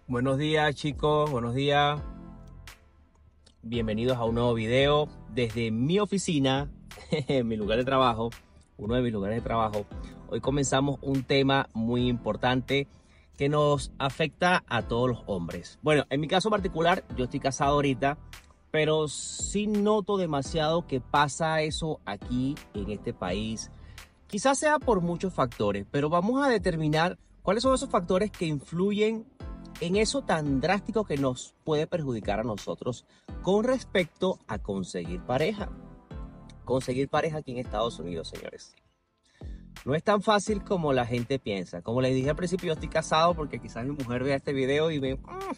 Buenos días chicos, buenos días. Bienvenidos a un nuevo video desde mi oficina, mi lugar de trabajo, uno de mis lugares de trabajo. Hoy comenzamos un tema muy importante que nos afecta a todos los hombres. Bueno, en mi caso particular, yo estoy casado ahorita, pero sí noto demasiado que pasa eso aquí en este país. Quizás sea por muchos factores, pero vamos a determinar cuáles son esos factores que influyen en eso tan drástico que nos puede perjudicar a nosotros con respecto a conseguir pareja. Conseguir pareja aquí en Estados Unidos, señores. No es tan fácil como la gente piensa. Como les dije al principio, yo estoy casado porque quizás mi mujer vea este video y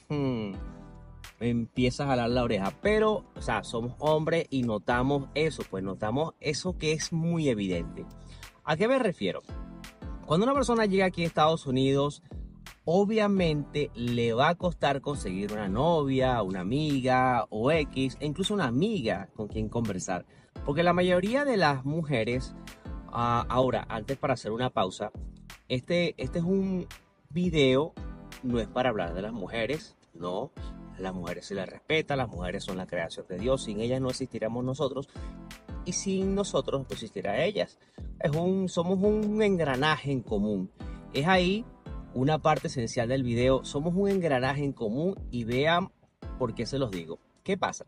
me empieza a jalar la oreja. Pero, o sea, somos hombres y notamos eso, pues notamos eso que es muy evidente. ¿A qué me refiero? Cuando una persona llega aquí a Estados Unidos, obviamente le va a costar conseguir una novia, una amiga o X, e incluso una amiga con quien conversar. Porque la mayoría de las mujeres, ahora, antes para hacer una pausa, este es un video, no es para hablar de las mujeres, no. Las mujeres se les respeta, las mujeres son la creación de Dios, sin ellas no existiríamos nosotros y sin nosotros no existirá ellas. Somos un engranaje en común. Es ahí una parte esencial del video. Somos un engranaje en común y vean por qué se los digo. ¿Qué pasa?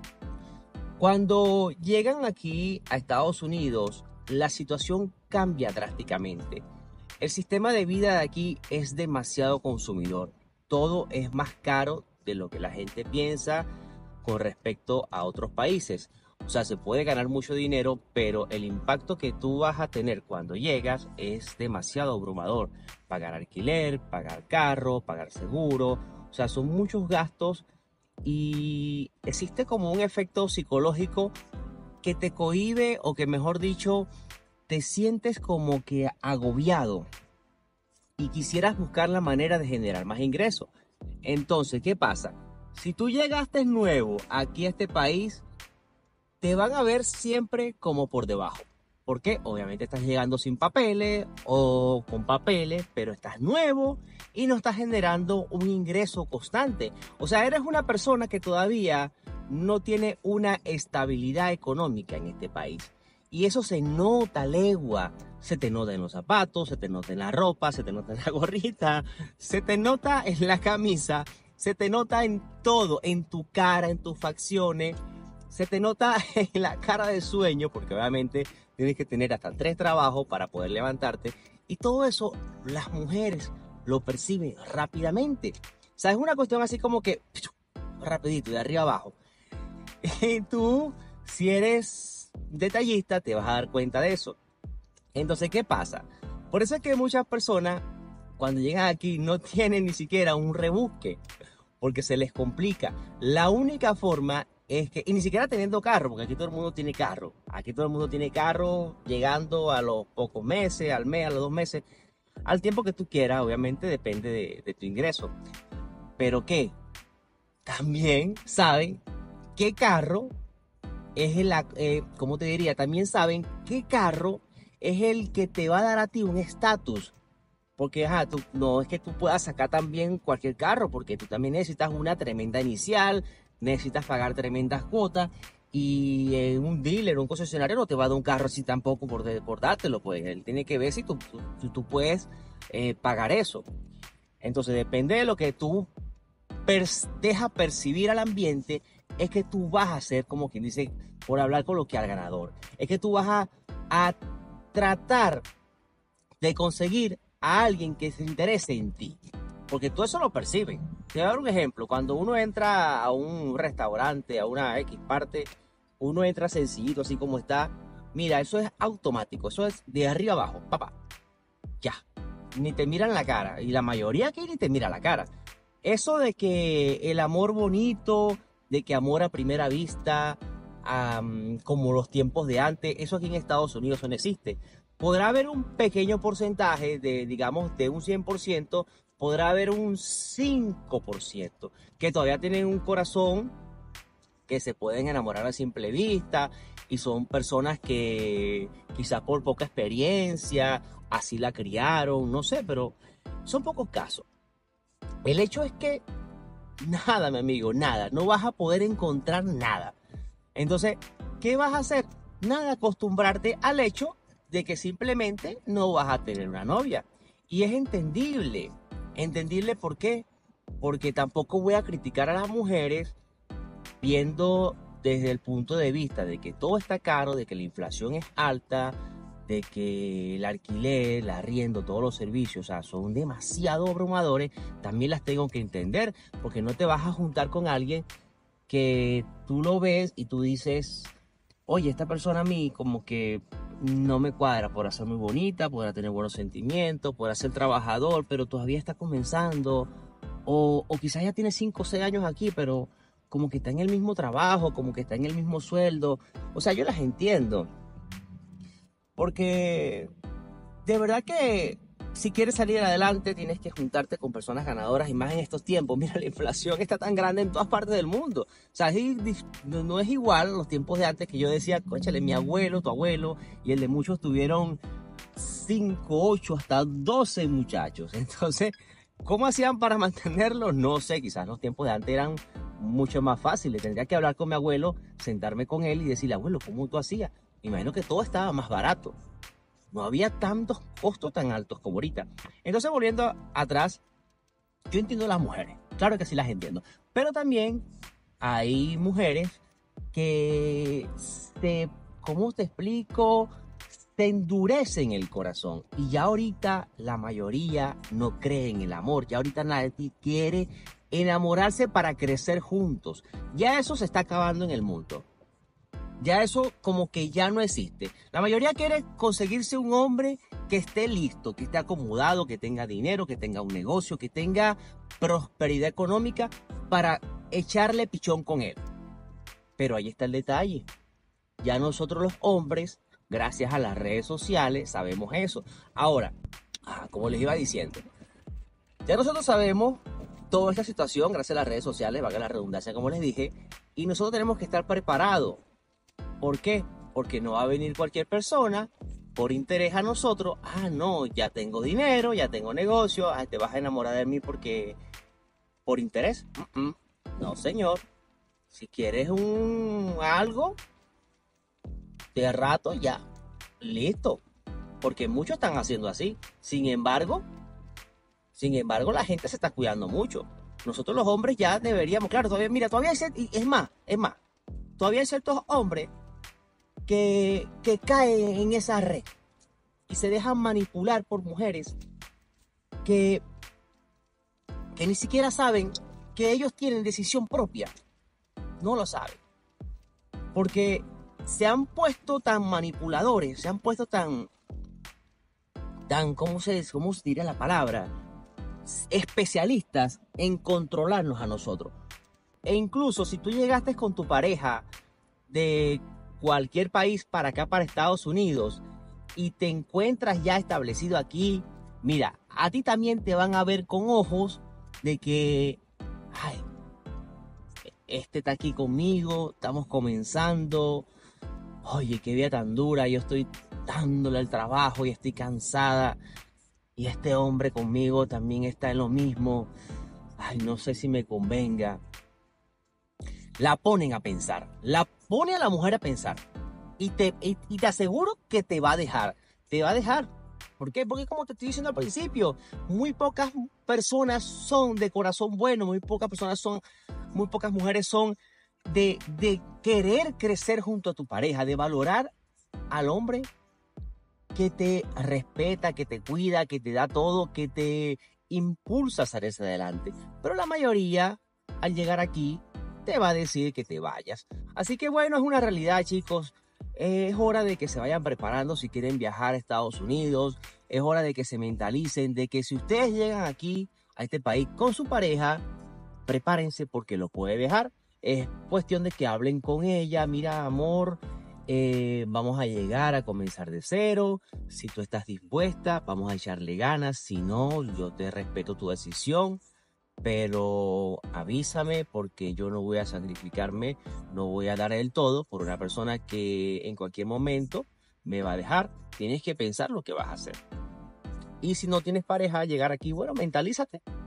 Cuando llegan aquí a Estados Unidos, la situación cambia drásticamente. El sistema de vida de aquí es demasiado consumidor. Todo es más caro de lo que la gente piensa con respecto a otros países. O sea, se puede ganar mucho dinero, pero el impacto que tú vas a tener cuando llegas es demasiado abrumador. Pagar alquiler, pagar carro, pagar seguro. O sea, son muchos gastos y existe como un efecto psicológico que te cohíbe o que, mejor dicho, te sientes como que agobiado y quisieras buscar la manera de generar más ingresos. Entonces, ¿qué pasa? Si tú llegaste nuevo aquí a este país, te van a ver siempre como por debajo. Porque obviamente estás llegando sin papeles o con papeles, pero estás nuevo y no estás generando un ingreso constante. O sea, eres una persona que todavía no tiene una estabilidad económica en este país. Y eso se nota, legua. Se te nota en los zapatos, se te nota en la ropa, se te nota en la gorrita, se te nota en la camisa, se te nota en todo, en tu cara, en tus facciones. Se te nota en la cara de sueño, porque obviamente tienes que tener hasta 3 trabajos para poder levantarte. Y todo eso las mujeres lo perciben rápidamente. O sea, es una cuestión así como que rapidito, de arriba abajo. Y tú, si eres detallista, te vas a dar cuenta de eso. Entonces, ¿qué pasa? Por eso es que muchas personas, cuando llegan aquí, no tienen ni siquiera un rebusque, porque se les complica. La única forma es que, y ni siquiera teniendo carro, porque aquí todo el mundo tiene carro. Aquí todo el mundo tiene carro llegando a los pocos meses, al mes, a los 2 meses, al tiempo que tú quieras, obviamente depende de tu ingreso. Pero ¿qué? También saben qué carro es ¿cómo te diría? También saben qué carro es el que te va a dar a ti un estatus. Porque no es que tú puedas sacar también cualquier carro, porque tú también necesitas una tremenda inicial, necesitas pagar tremendas cuotas y un dealer, un concesionario no te va a dar un carro así tampoco por dártelo, pues él tiene que ver si tú puedes pagar eso. Entonces depende de lo que tú dejas percibir al ambiente, es que tú vas a ser, como quien dice, por hablar coloquial, ganador. Es que tú vas a tratar de conseguir a alguien que se interese en ti. Porque tú eso lo percibes. Te voy a dar un ejemplo. Cuando uno entra a un restaurante, a una X parte, uno entra sencillito, así como está. Mira, eso es automático. Eso es de arriba abajo. Papá. Ya. Ni te miran la cara. Y la mayoría aquí ni te mira la cara. Eso de que el amor bonito, de que amor a primera vista, como los tiempos de antes, eso aquí en Estados Unidos no existe. Podrá haber un pequeño porcentaje digamos, de un 100%, podrá haber un 5% que todavía tienen un corazón, que se pueden enamorar a simple vista y son personas que quizás por poca experiencia, así la criaron, no sé, pero son pocos casos. El hecho es que nada, mi amigo, nada, no vas a poder encontrar nada. Entonces, ¿qué vas a hacer? Nada, acostumbrarte al hecho de que simplemente no vas a tener una novia. Y es entendible. Entendible, ¿por qué? Porque tampoco voy a criticar a las mujeres viendo desde el punto de vista de que todo está caro, de que la inflación es alta, de que el alquiler, el arriendo, todos los servicios, o sea, son demasiado abrumadores. También las tengo que entender, porque no te vas a juntar con alguien que tú lo ves y tú dices, oye, esta persona a mí como que no me cuadra, podrá ser muy bonita, podrá tener buenos sentimientos, podrá ser trabajador, pero todavía está comenzando, o quizás ya tiene 5 o 6 años aquí, pero como que está en el mismo trabajo, como que está en el mismo sueldo. O sea, yo las entiendo, porque de verdad que si quieres salir adelante tienes que juntarte con personas ganadoras, y más en estos tiempos. Mira, la inflación está tan grande en todas partes del mundo. O sea, no es igual los tiempos de antes, que yo decía, cóchale, mi abuelo, tu abuelo y el de muchos tuvieron 5, 8, hasta 12 muchachos. Entonces, ¿cómo hacían para mantenerlos? No sé, quizás los tiempos de antes eran mucho más fáciles. Tendría que hablar con mi abuelo, sentarme con él y decirle, abuelo, ¿cómo tú hacías? Me imagino que todo estaba más barato. No había tantos costos tan altos como ahorita. Entonces, volviendo atrás, yo entiendo a las mujeres. Claro que sí las entiendo. Pero también hay mujeres que ¿cómo te explico? Se endurecen el corazón. Y ya ahorita la mayoría no cree en el amor. Ya ahorita nadie quiere enamorarse para crecer juntos. Ya eso se está acabando en el mundo. Ya eso como que ya no existe. La mayoría quiere conseguirse un hombre que esté listo, que esté acomodado, que tenga dinero, que tenga un negocio, que tenga prosperidad económica para echarle pichón con él. Pero ahí está el detalle. Ya nosotros los hombres, gracias a las redes sociales, sabemos eso. Ahora, como les iba diciendo, ya nosotros sabemos toda esta situación gracias a las redes sociales, valga la redundancia como les dije, y nosotros tenemos que estar preparados. ¿Por qué? Porque no va a venir cualquier persona por interés a nosotros. No, ya tengo dinero, ya tengo negocio, te vas a enamorar de mí porque por interés. No, señor. Si quieres algo de rato, ya, listo. Porque muchos están haciendo así. Sin embargo, la gente se está cuidando mucho. Nosotros los hombres ya deberíamos, claro, todavía, mira, todavía hay, y es más, todavía hay ciertos hombres que caen en esa red y se dejan manipular por mujeres que ni siquiera saben que ellos tienen decisión propia. No lo saben. Porque se han puesto tan manipuladores, se han puesto tan, ¿cómo se diría la palabra? Especialistas en controlarnos a nosotros. E incluso si tú llegaste con tu pareja de cualquier país para acá, para Estados Unidos, y te encuentras ya establecido aquí, mira, a ti también te van a ver con ojos de que, ay, este está aquí conmigo, estamos comenzando, oye, qué vida tan dura, yo estoy dándole el trabajo y estoy cansada, y este hombre conmigo también está en lo mismo, ay, no sé si me convenga. La ponen a pensar, la pone a la mujer a pensar, y te aseguro que te va a dejar. ¿Por qué? Porque como te estoy diciendo al principio, muy pocas personas son de corazón bueno, muy pocas mujeres son de querer crecer junto a tu pareja, de valorar al hombre que te respeta, que te cuida, que te da todo, que te impulsa a salir hacia adelante. Pero la mayoría, al llegar aquí, te va a decir que te vayas. Así que bueno, es una realidad, chicos. Es hora de que se vayan preparando si quieren viajar a Estados Unidos. Es hora de que se mentalicen de que si ustedes llegan aquí, a este país, con su pareja, prepárense porque lo puede dejar. Es cuestión de que hablen con ella. Mira, amor, vamos a llegar a comenzar de cero. Si tú estás dispuesta, vamos a echarle ganas. Si no, yo te respeto tu decisión. Pero avísame porque yo no voy a sacrificarme, no voy a dar el todo por una persona que en cualquier momento me va a dejar. Tienes que pensar lo que vas a hacer. Y si no tienes pareja, llegar aquí, bueno, mentalízate.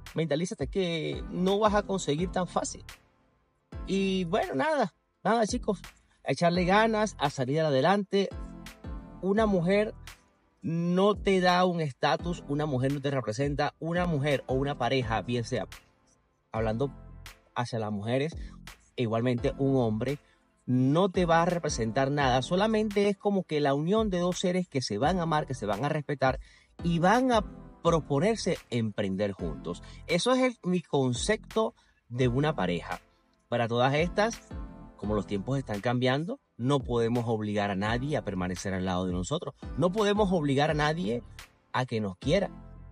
mentalízate que no vas a conseguir tan fácil. Y bueno, nada chicos, a echarle ganas, a salir adelante. Una mujer no te da un estatus, una mujer no te representa, una mujer o una pareja, bien sea hablando hacia las mujeres, e igualmente un hombre, no te va a representar nada, solamente es como que la unión de dos seres que se van a amar, que se van a respetar y van a proponerse emprender juntos. Eso es mi concepto de una pareja. Para todas estas, como los tiempos están cambiando, no podemos obligar a nadie a permanecer al lado de nosotros. No podemos obligar a nadie a que nos quiera.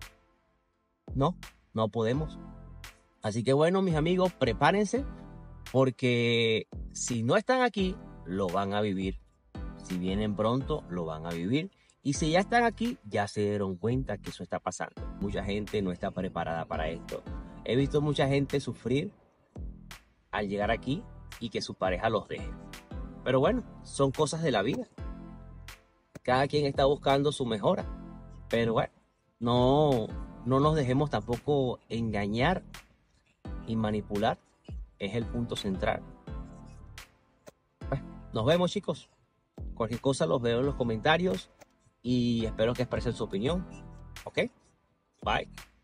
No podemos. Así que bueno, mis amigos, prepárense porque si no están aquí, lo van a vivir. Si vienen pronto, lo van a vivir. Y si ya están aquí, ya se dieron cuenta que eso está pasando. Mucha gente no está preparada para esto. He visto mucha gente sufrir al llegar aquí y que su pareja los deje. Pero bueno, son cosas de la vida. Cada quien está buscando su mejora. Pero bueno, no nos dejemos tampoco engañar y manipular. Es el punto central. Bueno, nos vemos chicos. Cualquier cosa los veo en los comentarios y espero que expresen su opinión. ¿Ok? Bye.